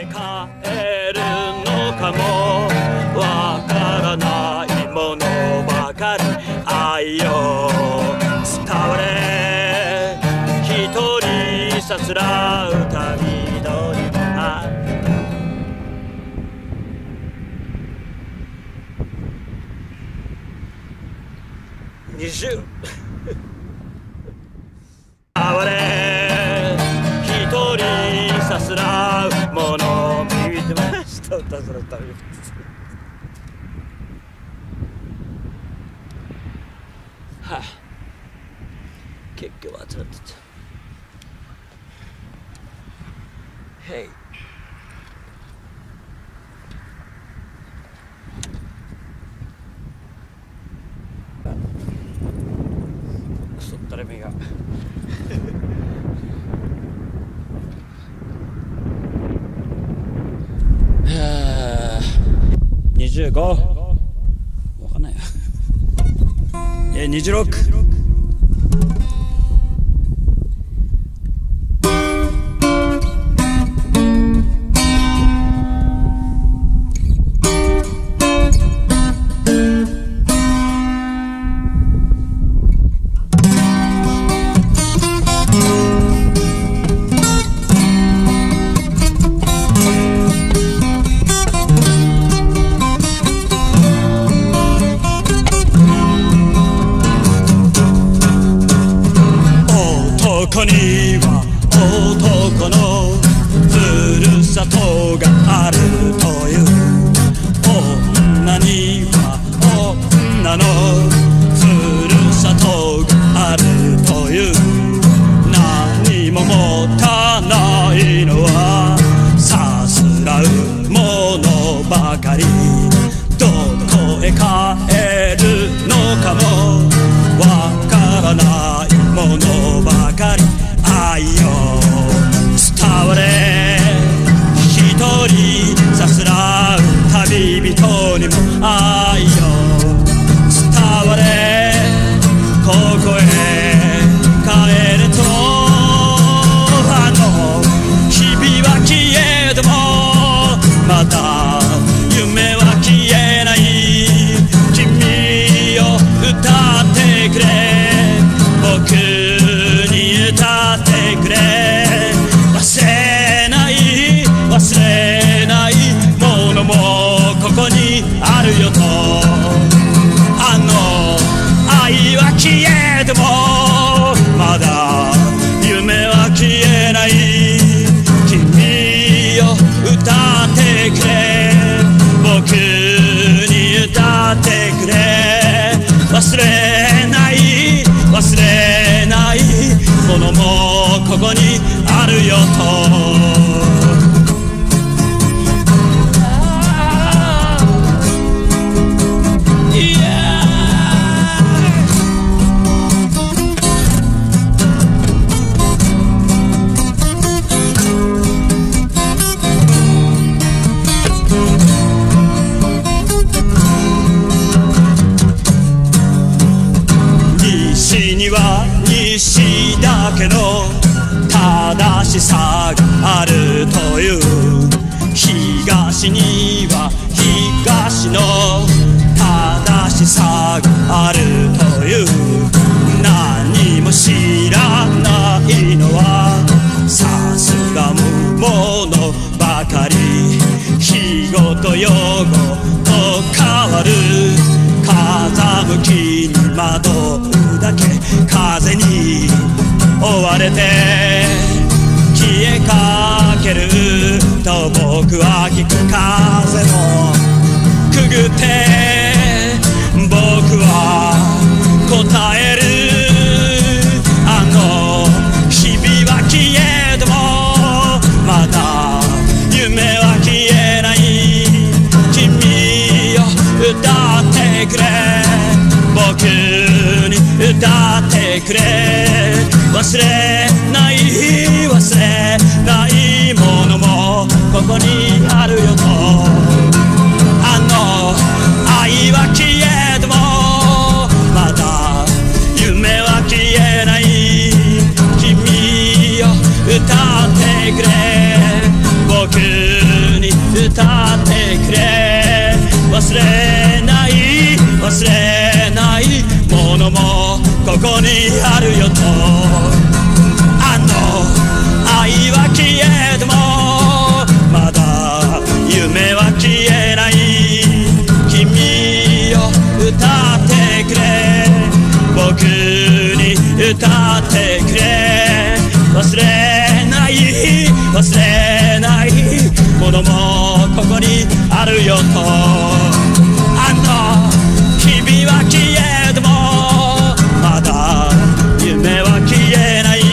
へ帰るのかもわからないものばかり愛よ伝われ一人さすらう旅人には20哀れ一人さすらうものを見てました歌するためにはあ結局は集まってたへいクソったれ目が25わかんないよ26男には男のふるさとがあるという女には女のふるさとがあるという何も持たないのはさすらうものばかりどこへ帰るのかもわからないものばかり愛よ伝われ一人さすらう旅人にも愛よ伝われここへ帰れとあの日々は消えてもまた夢は消えない君よ歌ってくれ僕に歌ってくれ忘れない忘れないものもここにあるよとあの愛は消えてもまだ夢は消えない君よ歌ってくれ僕に歌ってくれ忘れない忘れないものもここにあるよと西には西だけの正しさがあるという東には東の正しさがあるという何も知らないのはさすが無ものばかり日ごと夜ごと変わる風向きに惑うだけ風に追われて消えかけると僕は聞く風もくぐって僕は答えるあの日々は消えてもまだ夢は消えない君よ歌ってくれ僕に歌ってくれ忘れない忘れないものもここにあるよとあの愛は消えてもまだ夢は消えない君よ歌ってくれ僕忘れない忘れないものもここにあるよとあの愛は消えてもまだ夢は消えない君よ歌ってくれ僕に歌ってくれ忘れない忘れないものもここにあるよとあの日々は消えてもまだ夢は消えない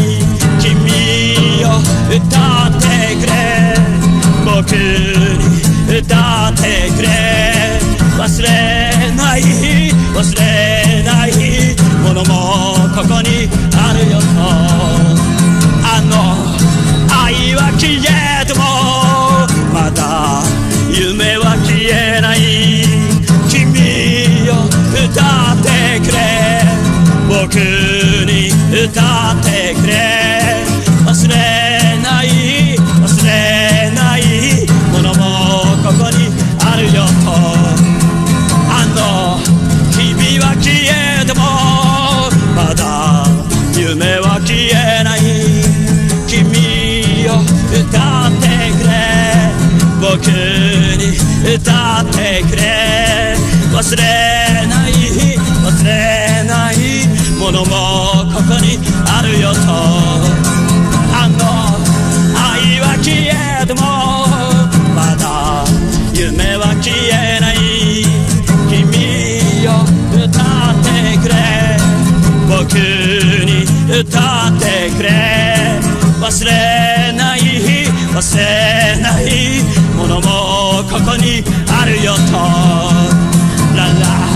君よ歌ってくれ僕に歌ってくれ忘れない忘れないものもここにあるよとあの愛は消えてもまだ夢は消えない君よ歌ってくれ僕に歌ってくれ忘れない忘れないものもここにあるよとあの日々は消えてもまだ夢は消えない君よ歌ってくれ僕に歌ってくれ忘れない忘れないものもここにあるよとあの愛は消えてもまだ夢は消えない君よ歌ってくれ僕に歌ってくれ忘れない忘れないものもここにあるよとララ